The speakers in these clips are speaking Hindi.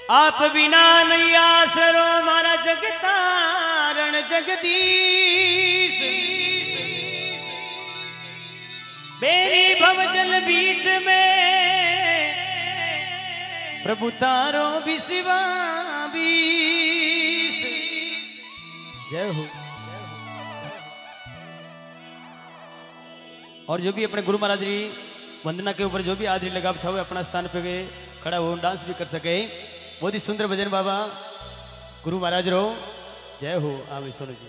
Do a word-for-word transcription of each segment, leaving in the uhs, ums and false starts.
आप बिना नहीं आसरो मारा जगतारण जगदीश मेरी भवजल बीच में प्रभु तारो भी सिवा बीस। जय हो। और जो भी अपने गुरु महाराज जी वंदना के ऊपर जो भी आदरी लगा छावे अपना स्थान पे गए खड़ा हो डांस भी कर सके। बहुत ही सुंदर भजन बाबा गुरु महाराज रो। जय हो। आवे सोनू जी।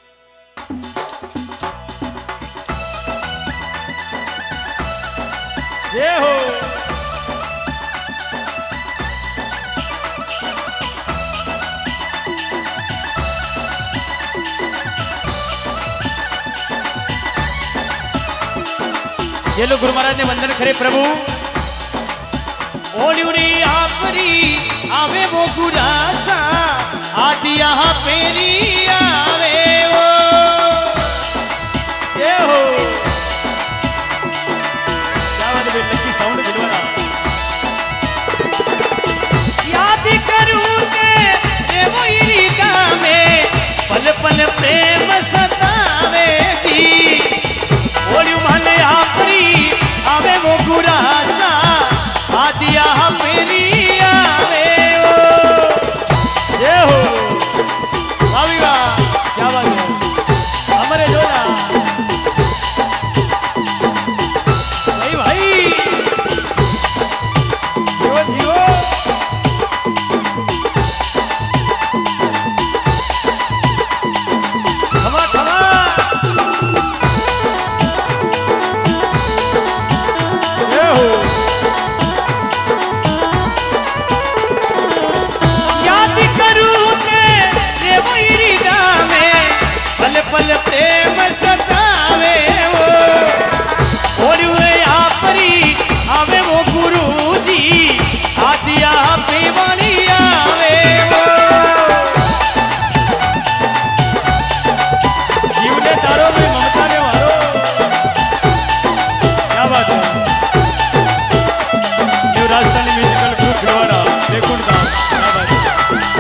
जय हो। ये लो गुरु महाराज ने वंदन करे प्रभु। ओलिउरी आपरी आवे वो गुरासा आदि यहाँ पेरी आवे वो। ये हो क्या बात है लकी साउंड दिलवाना। याद करूँ के ये वो इरिदा में पल पल प्रेम सतावे जी। ओलिउ माले आपरी आवे वो गुरासा आदिया मेरी आवे वो। ये हो भाभी वाह क्या बात है हमारे जोड़ा भाई भाई जियो जियो। खमा खमा ये हो। पल प्रेम सतावे वो। और आपरी आवे वो गुरु जी आदिया पेवानी आवे वो। जीवने तारो में ममता ने मारो। क्या बात है new Rajasthani musical group Bhilwara देखुन का क्या बात है।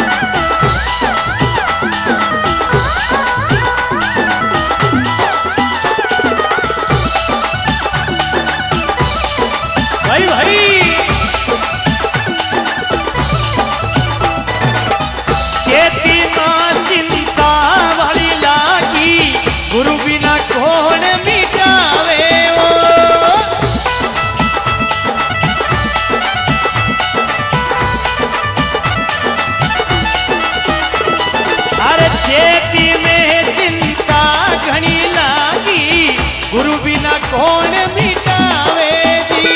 कौन मिटावे जी।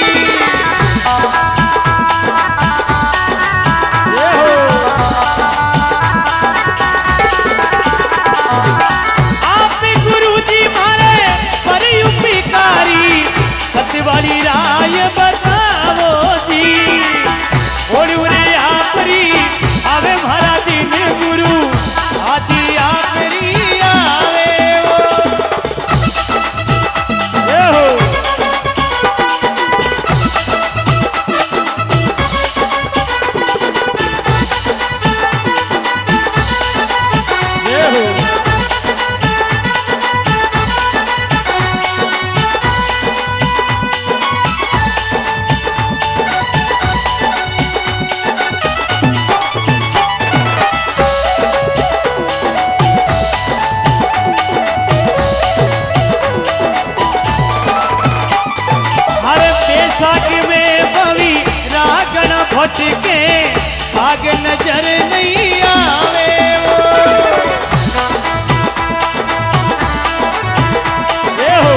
ये हो आप गुरु जी मारे परी उपकारी सत्यवाली राय बतावो जी। ओड़े आपरी आवे भरा दिन गुरु आदि आपरी आवे वो। के आग नजर नहीं आवे वो। ये हो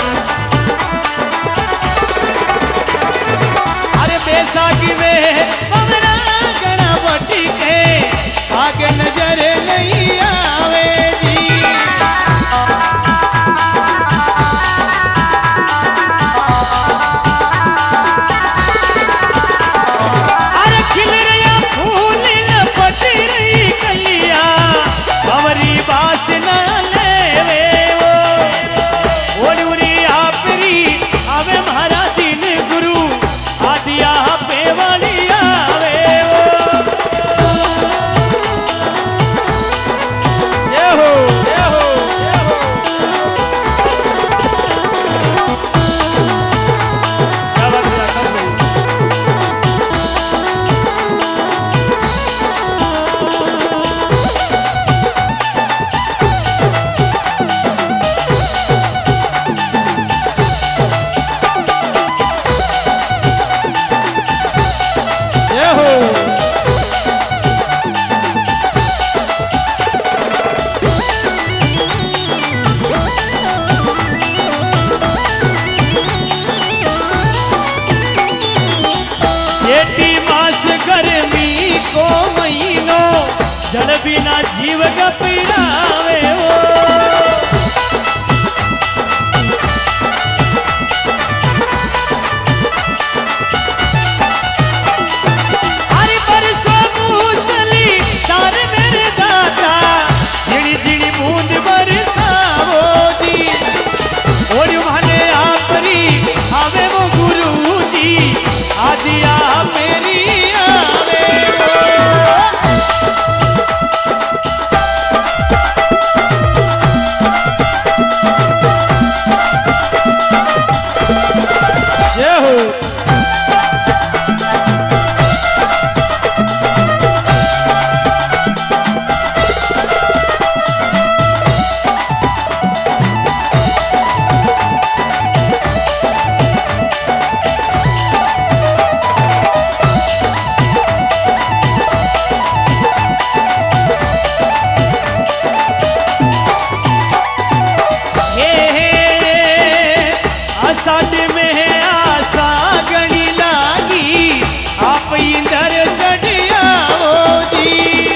अरे बैसाखी में पवना गणा बटी के आग नजर नहीं आवे जी। अरे बिना जीव गपरावे हो। हरि परसों मूसली तार मेरे दाता झिड़ी झिड़ी बूंद बरसावो दी। और माने आपरी आवे वो गुरु जी आदिया मेरी आवे वो। जय हो। साढ़े में आशा गणी लागी आप इंदर चढ़िया जी।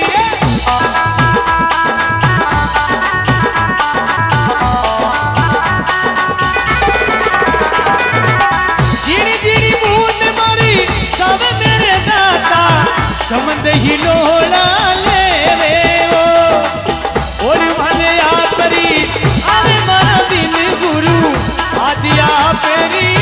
जिनी जिनी बूंद मारी सब मेरे दाता समंद ही लोड़ा ले वो। और भले आकरी अरे मारा दिन गुरु आदिया पेरी